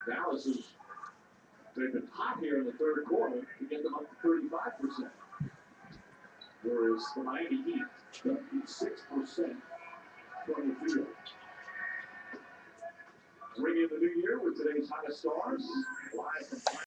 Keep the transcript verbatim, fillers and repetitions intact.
Dallas has they've been hot here in the third quarter to get them up to thirty-five percent. Whereas the Miami Heat, fifty-six percent from the field. Ring in the new year with today's hottest stars. Live from